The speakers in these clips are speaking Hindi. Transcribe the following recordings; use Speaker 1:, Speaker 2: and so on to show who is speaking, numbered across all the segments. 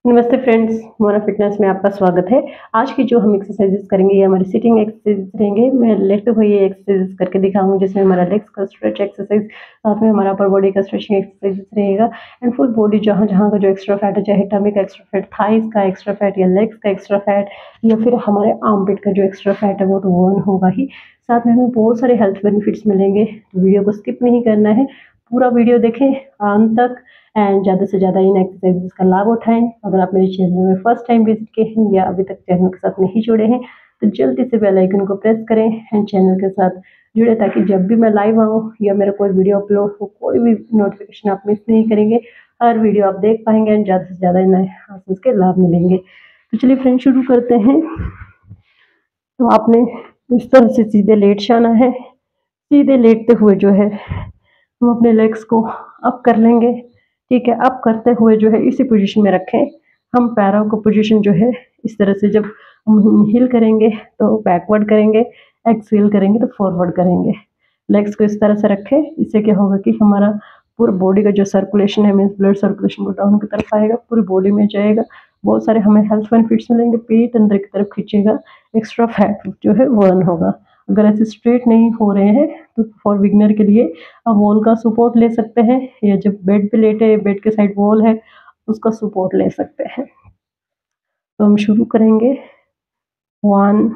Speaker 1: नमस्ते फ्रेंड्स, मोना फिटनेस में आपका स्वागत है। आज की जो हम एक्सरसाइजेस करेंगे ये हमारी सिटिंग एक्सरसाइजेस रहेंगे। मैं लेटे हुए ये एक्सरसाइजेस करके दिखाऊंगी जिसमें हमारा लेग्स का स्ट्रेच एक्सरसाइज, साथ में हमारा अपर बॉडी का स्ट्रेचिंग एक्सरसाइजेस रहेगा एंड फुल बॉडी जहाँ जहाँ का जो एक्स्ट्रा फैट है, चाहे टमी का एक्स्ट्रा फैट, थाइस का एक्स्ट्रा फैट या लेग्स का एक्स्ट्रा फैट या फिर हमारे आर्मपिट का जो एक्स्ट्रा फैट है वो तो बर्न होगा ही। साथ में हमें बहुत सारे हेल्थ बेनिफिट्स मिलेंगे, तो वीडियो को स्किप नहीं करना है, पूरा वीडियो देखें अंत तक एंड ज़्यादा से ज़्यादा इन एक्सरसाइजेस का लाभ उठाएं। अगर आप मेरे चैनल में फर्स्ट टाइम विजिट किए हैं या अभी तक चैनल के साथ नहीं जुड़े हैं तो जल्दी से बेल आइकन को प्रेस करें एंड चैनल के साथ जुड़े, ताकि जब भी मैं लाइव आऊँ या मेरा कोई वीडियो अपलोड हो, कोई भी नोटिफिकेशन आप मिस नहीं करेंगे। हर वीडियो आप देख पाएंगे एंड ज़्यादा से ज़्यादा इन आसन के लाभ मिलेंगे। तो चलिए फ्रेंड, शुरू करते हैं। तो आपने इस तरह से सीधे लेट जाना है। सीधे लेटते हुए जो है हम अपने लेग्स को अप कर लेंगे। ठीक है, अप करते हुए जो है इसी पोजीशन में रखें। हम पैरों को पोजीशन जो है इस तरह से, जब हम इनहेल करेंगे तो बैकवर्ड करेंगे, एक्सहेल करेंगे तो फॉरवर्ड करेंगे। लेग्स को इस तरह से रखें। इससे क्या होगा कि हमारा पूरा बॉडी का जो सर्कुलेशन है, मीन्स ब्लड सर्कुलेशन वो डाउन की तरफ आएगा, पूरी बॉडी में जाएगा। बहुत सारे हमें हेल्थ बेनिफिट्स मिलेंगे। पेट अंदर की तरफ खींचेगा, एक्स्ट्रा फैट जो है बर्न होगा। अगर ऐसे स्ट्रेट नहीं हो रहे हैं तो फॉर बिगनर के लिए आप वॉल का सपोर्ट ले सकते हैं, या जब बेड पे लेटे बेड के साइड वॉल है उसका सपोर्ट ले सकते हैं। तो हम शुरू करेंगे। 1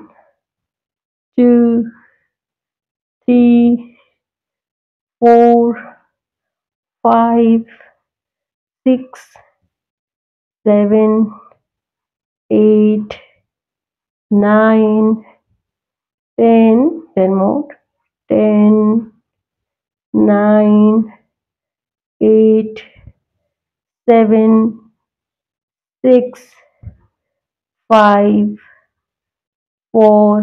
Speaker 1: 2 3 4 5 6 7 8 9 10 more, 10 9 8 7 6 5 4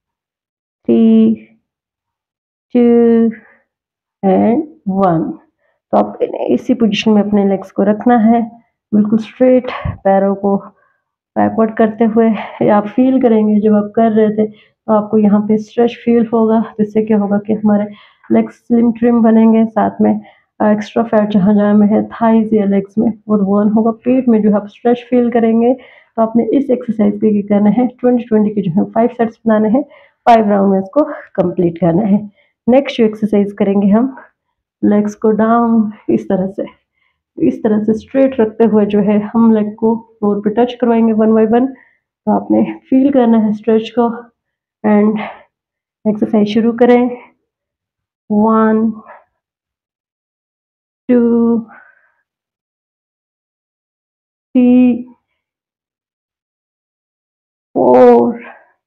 Speaker 1: 3 2 एंड 1। तो आप इसी पोजीशन में अपने लेग्स को रखना है, बिल्कुल स्ट्रेट, पैरों को बैकवर्ड करते हुए। आप फील करेंगे जब आप कर रहे थे तो आपको यहाँ पे स्ट्रेच फील होगा, जिससे क्या होगा कि हमारे लेग्स स्लिम ट्रिम बनेंगे। साथ में एक्स्ट्रा फैट जहाँ जहाँ में है थाइज या लेग्स में वो बर्न होगा। पेट में जो आप स्ट्रेच फील करेंगे। तो आपने इस एक्सरसाइज के लिए करना है 20-20 के जो है 5 सेट्स बनाने हैं, 5 राउंड में इसको कंप्लीट करना है। नेक्स्ट जो एक्सरसाइज करेंगे हम, लेग्स को डाउन इस तरह से स्ट्रेट रखते हुए जो है हम लेग को फ्लोर पे टच करवाएंगे 1 बाय 1। तो आपने फील करना है स्ट्रेच को एंड एक्सरसाइज शुरू करें। 1 2 3 4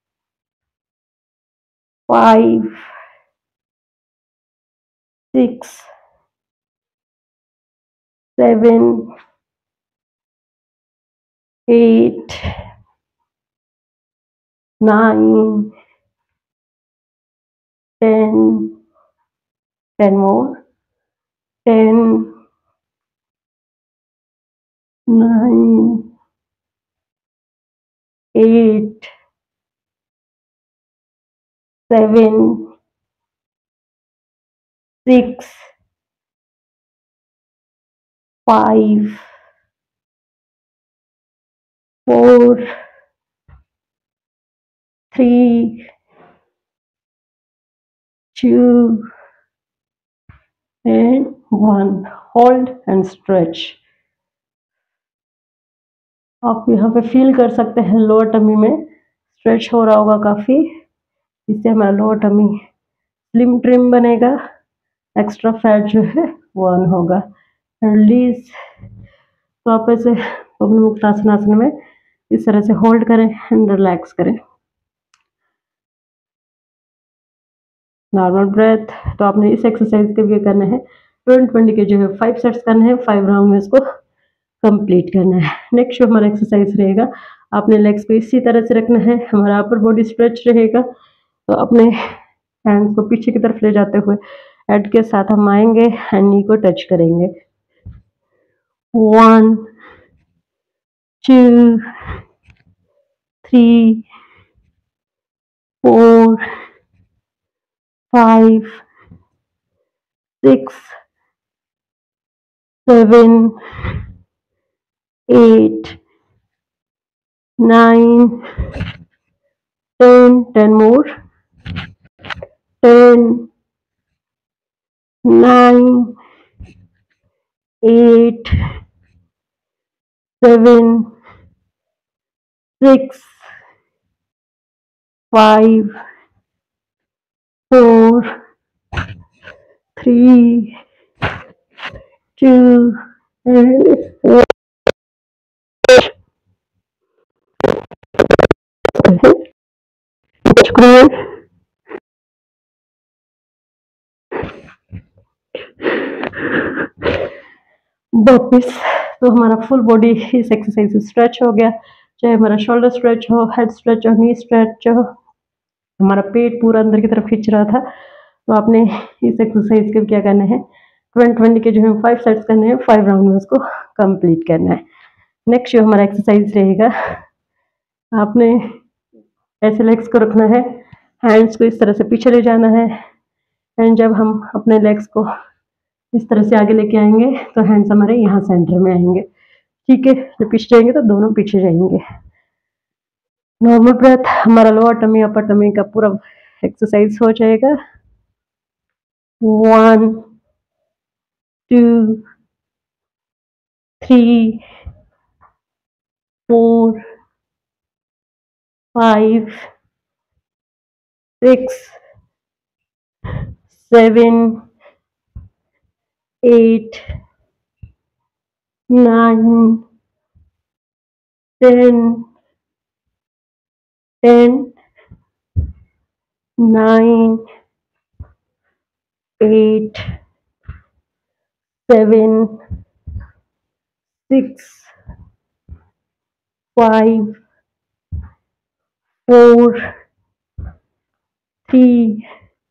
Speaker 1: 5 6 7 8 9 10 more, 10 9 8 7 6 5 4 3 2 and 1। Hold and stretch. आप यहाँ पे फील कर सकते हैं लोअर टमी में स्ट्रेच हो रहा होगा काफ़ी। इससे हमारा लोअर टमी स्लिम ट्रिम बनेगा, एक्स्ट्रा फैट जो है बर्न होगा। रिलीज। तो आप ऐसे पवन मुक्तासन आसन में इस तरह से होल्ड करें एंड रिलैक्स करें। Normal breath. तो आपने इस एक्सरसाइज के लिए करना है 20-20 के जो है 5 सेट्स करने हैं, 5 राउंड में इसको कंप्लीट करना है। नेक्स्ट जो हमारा एक्सरसाइज रहेगा, आपने लेग्स को इसी तरह से रखना है, हमारा अपर बॉडी स्ट्रेच रहेगा। तो अपने हैंड्स को पीछे की तरफ ले जाते हुए हेड के साथ हम आएंगे एंड नी को टच करेंगे। 1 2 3 4 5 6 7 8 9, 10 more, 10, 9, 8, 7, 6, 5, 4, 3, 2, and 1. वापिस तो हमारा फुल बॉडी इस एक्सरसाइज से स्ट्रेच हो गया, चाहे हमारा शोल्डर स्ट्रेच हो, हेड स्ट्रेच हो, नी स्ट्रेच हो, हमारा पेट पूरा अंदर की तरफ खींच रहा था। तो आपने इस एक्सरसाइज के क्या करना है, 20 के जो है 5 सेट्स करने हैं, 5 राउंड में उसको कंप्लीट करना है। नेक्स्ट जो हमारा एक्सरसाइज रहेगा, आपने ऐसे लेग्स को रखना है, हैंड्स को इस तरह से पीछे ले जाना है, एंड जब हम अपने लेग्स को इस तरह से आगे लेके आएंगे तो हैंड्स हमारे यहाँ सेंटर में आएंगे, ठीक है। जब पीछे जाएंगे तो दोनों पीछे जाएंगे। नॉर्मल ब्रेथ, हमारा लोअर टमी अपर टमी का पूरा एक्सरसाइज हो जाएगा। 1, 2, 3, 4, 5, 6, 7, 8, 9, 10, 9, 8, 7, 6, 5, 4, 3,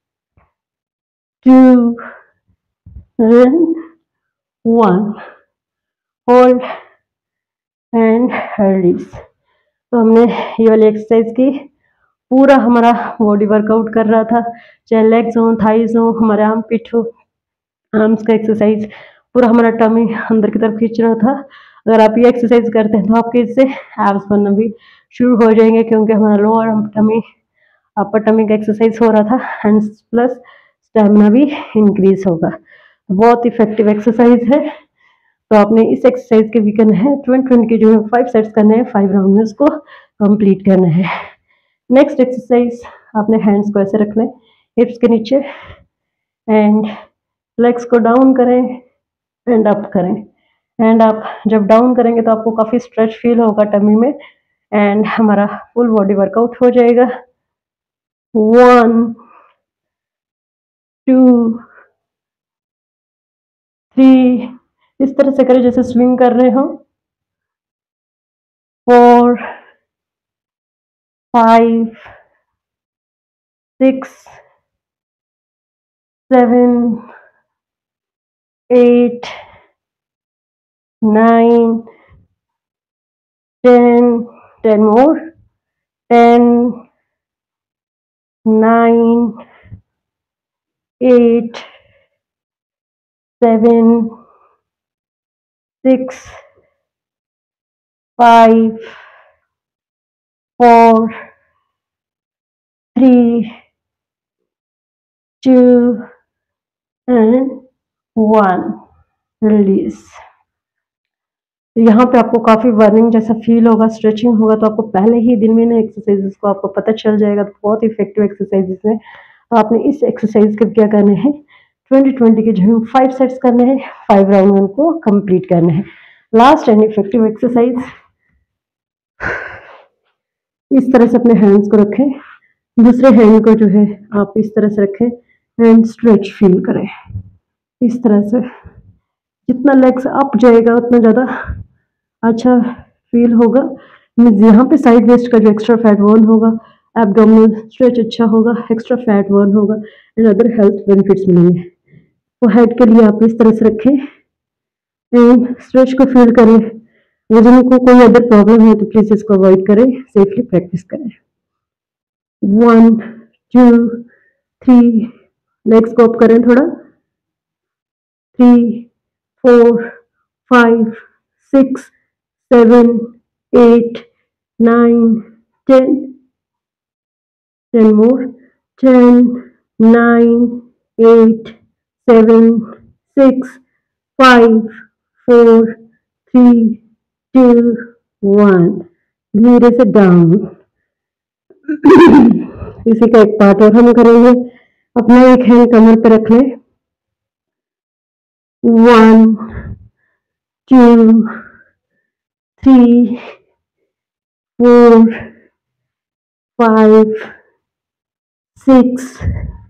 Speaker 1: 2, and 1. Hold and release. तो हमने ये वाली एक्सरसाइज की, पूरा हमारा बॉडी वर्कआउट कर रहा था, चाहे लेग्स हो, थाइज हो, हमारे आर्म पिट हो, आर्म्स का एक्सरसाइज, पूरा हमारा टमी अंदर की तरफ खींच रहा था। अगर आप ये एक्सरसाइज करते हैं तो आपके इससे एब्स बनना भी शुरू हो जाएंगे, क्योंकि हमारा लोअर टमी अपर टमी का एक्सरसाइज हो रहा था, एंड प्लस स्टेमिना भी इंक्रीज होगा। बहुत इफेक्टिव एक्सरसाइज है। तो आपने इस एक्सरसाइज के भी करना है, 20 के जो है 5 सेट्स करने हैं, 5 राउंड में उसको कंप्लीट करना है। नेक्स्ट एक्सरसाइज, आपने हैंड्स को ऐसे रख लें हिप्स के नीचे, एंड लेग्स को डाउन करें एंड अप करें। एंड आप जब डाउन करेंगे तो आपको काफ़ी स्ट्रेच फील होगा टमी में, एंड हमारा फुल बॉडी वर्कआउट हो जाएगा। 1, 2, 3, इस तरह से करें जैसे स्विंग कर रहे हो। 4, 5, 6, 7, 8, 9, 10 more, 10, 9, 8, 7, 6, 5, 4, 3, 2, and 1. रिलीज। यहाँ पे आपको काफ़ी बर्निंग जैसा फील होगा, स्ट्रेचिंग होगा, तो आपको पहले ही दिन में ना एक्सरसाइजेस को आपको पता चल जाएगा। तो बहुत इफेक्टिव एक्सरसाइजेस हैं। तो आपने इस एक्सरसाइज के क्या करने हैं, 20 के जो है 5 सेट्स करने हैं, 5 राउंड में उनको कंप्लीट करने हैं। लास्ट एंड इफेक्टिव एक्सरसाइज, इस तरह से अपने हैंड्स को रखें, दूसरे हैंड को जो है आप इस तरह से रखें, एंड स्ट्रेच फील करें इस तरह से। जितना लेग्स अप जाएगा उतना ज़्यादा अच्छा फील होगा। मीन्स यहाँ पे साइड वेस्ट का जो एक्स्ट्रा फैट बर्न होगा, एब्डोमिनल स्ट्रेच अच्छा होगा, एक्स्ट्रा फैट बर्न होगा, एंड अदर हेल्थ बेनिफिट्स मिलेंगे। तो हेड के लिए आप इस तरह से रखें एंड स्ट्रेच को फील करें। वजन को कोई अदर प्रॉब्लम है तो प्लीज इसको अवॉइड करें, सेफली प्रैक्टिस करें। 1, 2, 3, लेग्स को अप करें थोड़ा, 3, 4, 5, 6, 7, 8, 9, 10, 10 more, 10, 9, 8, 7, 6, 5, 4, 3, 2, 1। धीरे से डाउन। इसी का एक पार्ट और हम करेंगे। अपना एक हैंड कमर पे रख लें। 1, 2, 3, 4, 5, 6,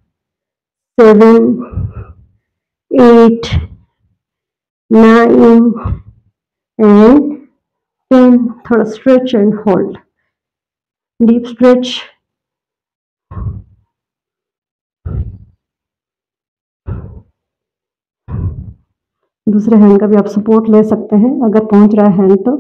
Speaker 1: 7, 8, 9 and 10। थोड़ा stretch and hold, deep stretch. दूसरे हैंड का भी आप सपोर्ट ले सकते हैं अगर पहुंच रहा है हैंड तो।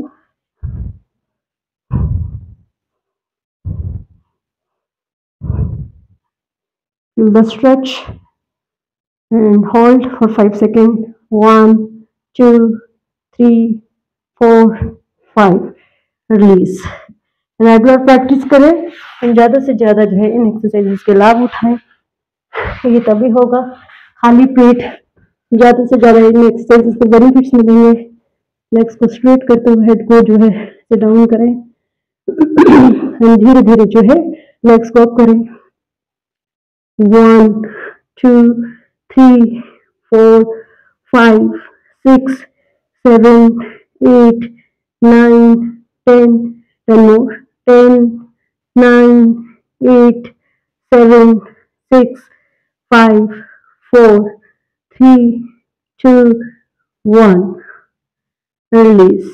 Speaker 1: Feel the stretch and hold for 5 seconds. 1, 2, 3, 4, 5। Release. Regular practice करें और ज़्यादा से ज़्यादा जो है इन एक्सरसाइजेस के लाभ उठाएं। ये तभी होगा, खाली पेट ज़्यादा से ज़्यादा इन एक्सरसाइजेस के बेनिफिट्स मिलेंगे। लेग्स को स्ट्रेट करते हुए हेड को जो है से डाउन करें एंड धीरे धीरे जो है लेग्स को अप करें। 1, 2, 3, 4, 5, 6, 7, 8, 9, 10, 10 more, 10, 9, 8, 7, 6, 5, 4, 3, 2, 1। Release.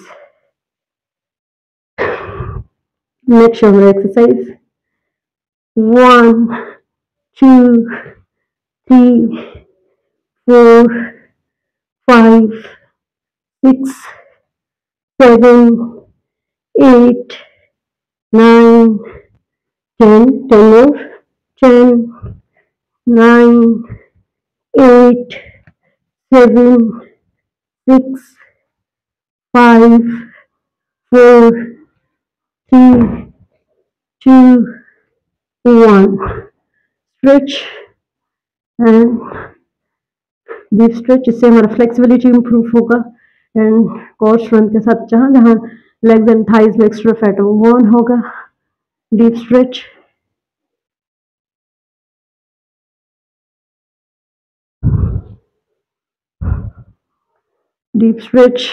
Speaker 1: Next shoulder exercise. 1, 2, 3, 4, 5, 6, 7, 8, 9, 10, 10 more, 10, 9, 8, 7, 6, 5, 4, 3, 2, 1। Stretch and deep stretch. इससे हमारा फ्लेक्सिबिलिटी इंप्रूव होगा एंड कोर स्ट्रेंथ के साथ जहां जहां लेग्स एंड थाइज में एक्स्ट्रा फैट हो वो बर्न होगा। Deep stretch. Deep stretch.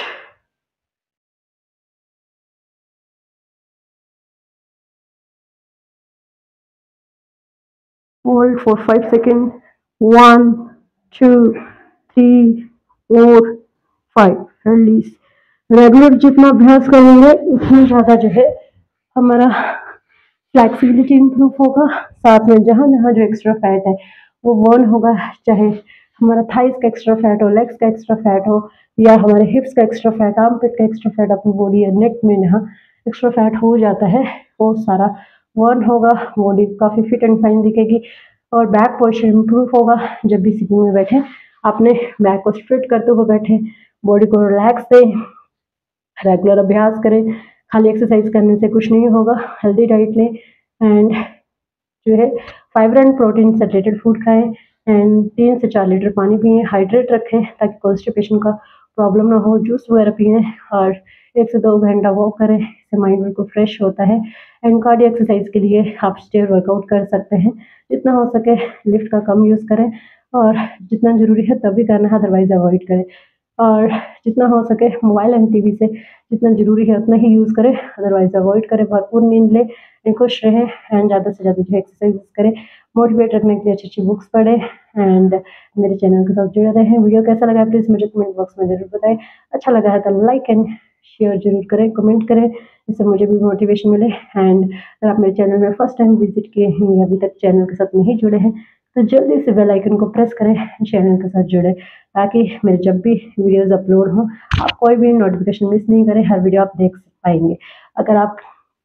Speaker 1: Hold for 5 second. 1, 2, 3, 4, 5। Release. Regular जितना अभ्यास करेंगे उतना ज़्यादा जो है हमारा फ्लैक्सिबिलिटी इंप्रूव होगा। साथ में जहाँ जहाँ जो एक्स्ट्रा फैट है वो बर्न होगा, चाहे हमारा थाइस का एक्स्ट्रा फैट हो, लेग्स का एक्स्ट्रा फैट हो, या हमारे हिप्स का एक्स्ट्रा फैट, आर्म पिट का एक्स्ट्रा फैट, अपनी बॉडी या नेक में जहाँ एक्स्ट्रा फैट हो जाता है वो सारा बर्न होगा। बॉडी काफ़ी फिट एंड फाइन दिखेगी और बैक पोस्चर इंप्रूव होगा। जब भी सिटिंग में बैठे अपने बैक को स्ट्रेट करते हुए बैठे, बॉडी को रिलैक्स दें, रेगुलर अभ्यास करें। खाली एक्सरसाइज करने से कुछ नहीं होगा। हेल्दी डाइट लें एंड जो है फाइबर एंड प्रोटीन से रिलेटेड फूड खाएं एंड 3 से 4 लीटर पानी पिएं। हाइड्रेट रखें ताकि कॉन्स्टिपेशन का प्रॉब्लम ना हो। जूस वगैरह पिएं और 1 से 2 घंटा वॉक करें, इससे माइंड बिल्कुल फ्रेश होता है। एंड कार्डियो एक्सरसाइज के लिए आप स्टेयर वर्कआउट कर सकते हैं। जितना हो सके लिफ्ट का कम यूज़ करें और जितना ज़रूरी है तभी करना है, अदरवाइज अवॉइड करें। और जितना हो सके मोबाइल एंड टीवी से जितना ज़रूरी है उतना ही यूज़ करें, अदरवाइज अवॉइड करें। भरपूर नींद लें एंड खुश रहें एंड ज़्यादा से ज़्यादा जो है एक्सरसाइज करें। मोटिवेट रखने के लिए अच्छी अच्छी बुक्स पढ़ें एंड मेरे चैनल के साथ जुड़े रहें। वीडियो कैसा लगा प्लीज़ मुझे कमेंट बॉक्स में ज़रूर बताएं। अच्छा लगा है तो लाइक एंड शेयर जरूर करें, कमेंट करें, इससे मुझे भी मोटिवेशन मिले। एंड अगर आप मेरे चैनल में फर्स्ट टाइम विजिट किए हैं या अभी तक चैनल के साथ नहीं जुड़े हैं तो जल्दी से बेल आइकन को प्रेस करें, चैनल के साथ जुड़े ताकि मेरे जब भी वीडियोज़ अपलोड हों आप कोई भी नोटिफिकेशन मिस नहीं करें, हर वीडियो आप देख पाएंगे। अगर आप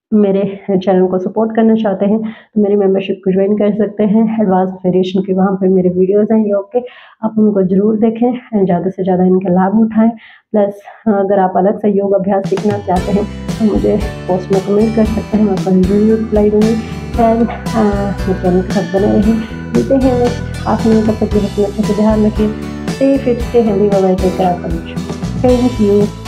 Speaker 1: मेरे चैनल को सपोर्ट करना चाहते हैं तो मेरी मेंबरशिप को ज्वाइन कर सकते हैं। एडवांस वेरिएशन की वहाँ पे मेरे वीडियोस हैं योग के, आप उनको ज़रूर देखें, ज़्यादा से ज़्यादा इनका लाभ उठाएं। प्लस अगर आप अलग से योग अभ्यास सीखना चाहते हैं तो मुझे पोस्ट में कमेंट कर सकते हैं, मैं आपका ज़रूर रिप्लाई दूँगी। एंड मेरे चैनल के साथ बने रहें। मिलते हैं नेक्स्ट, आपने तब तक अपना ध्यान रखिए। Stay fit, stay healthy, bye bye, take care, thank you.